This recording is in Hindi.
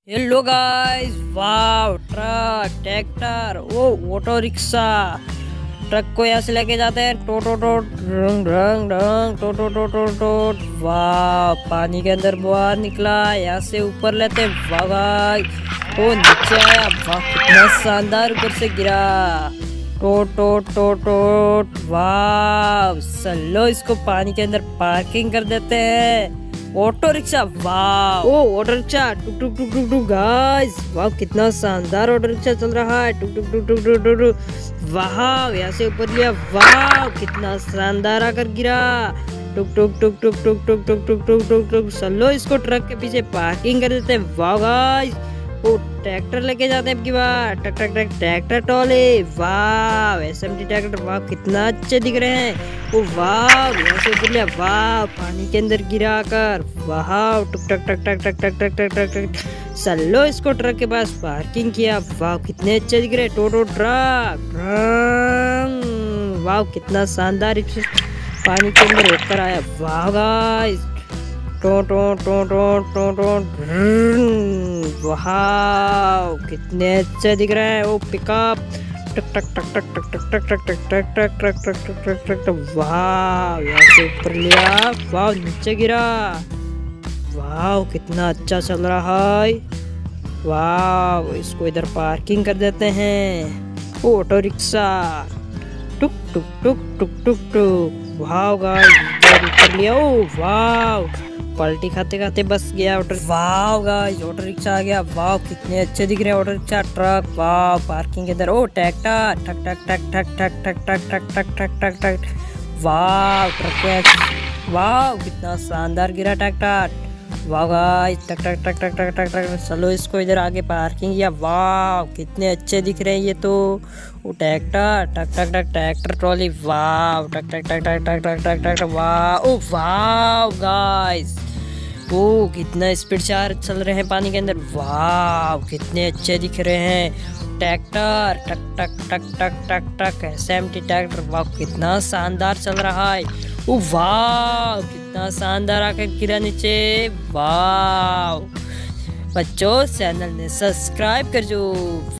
Hello guys, wow, truck, tractor, वो ऑटो रिक्शा। ट्रक को यहाँ से लेके जाते हैं, टो टो टो ढंग ढंग ढंग, टो टो टो टो टो। वाह, पानी के अंदर बाहर निकला, यहाँ से ऊपर लेते, वाह गाइस, वो नीचे आया, वाह कितना शानदार, ऊपर से गिरा, टो टो टो टो। वाह, चलो इसको पानी के अंदर पार्किंग कर देते हैं। ऑटो रिक्शा, वाह, ओ ऑटो रिक्शा, टुक टुक टुक टुक टुक गाइस, वाह कितना शानदार ऑटो रिक्शा चल रहा है, टुक टुक टुक टुक टुक टुक टुक। वाह, यहाँ से ऊपर लिया, वाह कितना शानदार आकर गिरा, टुक टुक टुक टुक टुक टुक टुक टुक टुक टुक टुक। चलो इसको ट्रक के पीछे पार्किंग कर देते हैं। वाह गाइस, वो ट्रैक्टर लेके जाते हैं अब की बार, टक टक टक ट्रैक्टर टॉले, वाह एसएमटी ट्रैक्टर, वाह कितना अच्छे दिख रहे हैं। ओ वाह, यहाँ से ऊपर लिया, वाह पानी के अंदर गिरा कर, वाह टुक टक टक टक टक टक टक टक टक टक। चलो इसको ट्रक के पास पार्किंग किया, वाह कितने अच्छे दिख रहे हैं, टोटो ट्रक, वाह कितना शानदार पानी के अंदर होकर आया। वाह गाइस, टो टो टो टो टो टो, वाह कितने अच्छे दिख रहे हैं। वो पिकअप, टक टक टक टक टक टक टक टक टक टक टक टक टक टक टक टक टक। वाह, यहाँ से ऊपर लिया, वाह नीचे गिरा, वाह कितना अच्छा चल रहा है। वाह, इसको इधर पार्किंग कर देते हैं। ऑटो रिक्शा, टुक टुक टुक टुक टुक टुक, वाह गाइस इधर ऊपर लिया, ओ वाह पलटी खाते खाते बस गया ऑटो। वाह गाइस, ऑटो रिक्शा आ गया, वाह कितने अच्छे दिख रहे हैं ऑटो रिक्शा, ट्रक, वाह पार्किंग के अंदर, ओ ट्रैक्टर, ठक ठक ठक ठक ठक ठक ठक ठक ठक ठक ठक ठक। वाह ट्रक, वाह कितना शानदार गिरा ट्रैक्टर, वाह गाइस, टक टक टक टक टक टक टक। चलो इसको इधर आगे पार्किंग किया, वाह कितने अच्छे दिख रहे हैं ये तो। वो ट्रैक्टर, टक टक टक ट्रैक्टर ट्रॉली, वाह टक टक टक टक टक टक टक टक, वाह ओ वाह गाइस, ओ कितना स्पीड से चल रहे हैं पानी के अंदर, वाह कितने अच्छे दिख रहे हैं। ट्रैक्टर, टक टक टक टक टक टक, एसएमटी ट्रैक्टर, वाह कितना शानदार चल रहा है। ओ वाह कितना शानदार आकर गिरा नीचे। वाह बच्चों, चैनल ने सब्सक्राइब कर जो।